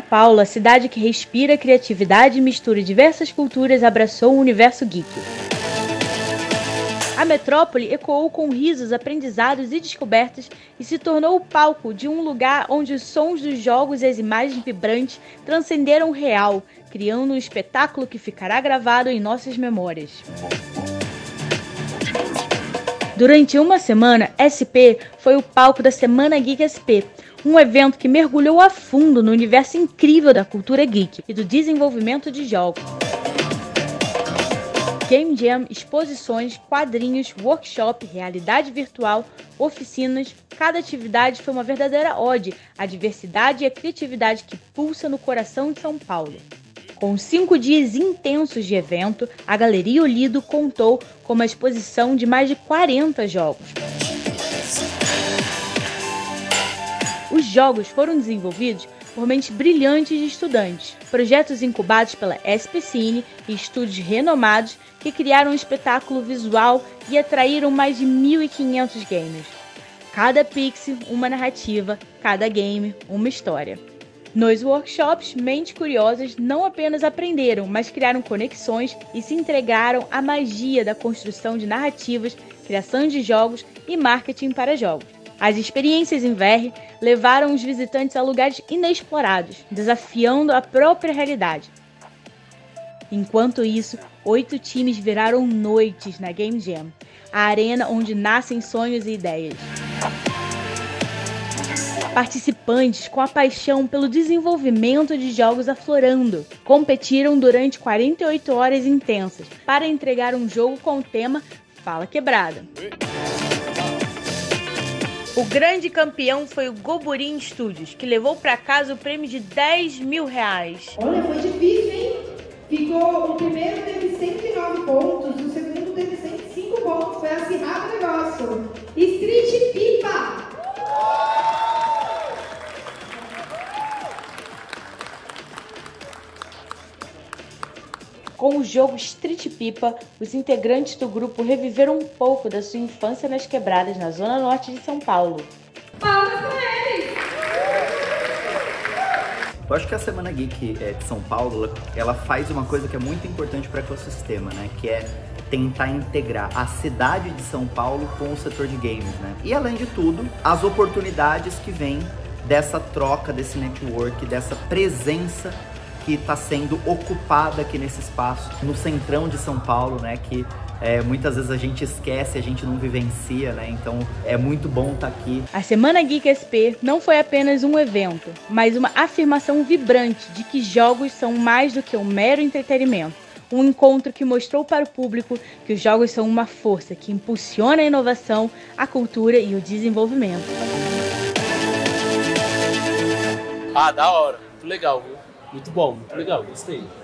Paulo, a cidade que respira criatividade e mistura diversas culturas, abraçou o universo geek. A metrópole ecoou com risos, aprendizados e descobertas e se tornou o palco de um lugar onde os sons dos jogos e as imagens vibrantes transcenderam o real, criando um espetáculo que ficará gravado em nossas memórias. Durante uma semana, SP foi o palco da Semana Geek SP, um evento que mergulhou a fundo no universo incrível da cultura geek e do desenvolvimento de jogos. Game Jam, exposições, quadrinhos, workshop, realidade virtual, oficinas, cada atividade foi uma verdadeira ode à diversidade e à criatividade que pulsa no coração de São Paulo. Com 5 dias intensos de evento, a Galeria Olido contou com uma exposição de mais de 40 jogos. Os jogos foram desenvolvidos por mentes brilhantes de estudantes, projetos incubados pela SP Cine e estúdios renomados que criaram um espetáculo visual e atraíram mais de 1.500 gamers. Cada pixel, uma narrativa, cada game, uma história. Nos workshops, mentes curiosas não apenas aprenderam, mas criaram conexões e se entregaram à magia da construção de narrativas, criação de jogos e marketing para jogos. As experiências em VR levaram os visitantes a lugares inexplorados, desafiando a própria realidade. Enquanto isso, 8 times viraram noites na Game Jam, a arena onde nascem sonhos e ideias. Participantes com a paixão pelo desenvolvimento de jogos aflorando, competiram durante 48 horas intensas para entregar um jogo com o tema Fala Quebrada. O grande campeão foi o Goburin Studios, que levou para casa o prêmio de R$10 mil. Olha, foi difícil, hein? O primeiro teve 109 pontos, o segundo teve 105 pontos, foi acirrado o negócio. Street Pipa! Com o jogo Street Pipa, os integrantes do grupo reviveram um pouco da sua infância nas quebradas na zona norte de São Paulo. Palmas pra eles! Eu acho que a Semana Geek de São Paulo, ela faz uma coisa que é muito importante para o ecossistema, né? Que é tentar integrar a cidade de São Paulo com o setor de games, né? E além de tudo, as oportunidades que vêm dessa troca, desse network, dessa presença que está sendo ocupada aqui nesse espaço, no centrão de São Paulo, né? Que muitas vezes a gente esquece, a gente não vivencia, né? Então é muito bom estar aqui. A Semana Geek SP não foi apenas um evento, mas uma afirmação vibrante de que jogos são mais do que um mero entretenimento. Um encontro que mostrou para o público que os jogos são uma força que impulsiona a inovação, a cultura e o desenvolvimento. Ah, da hora. Muito legal, viu? Muito bom, muito legal, gostei.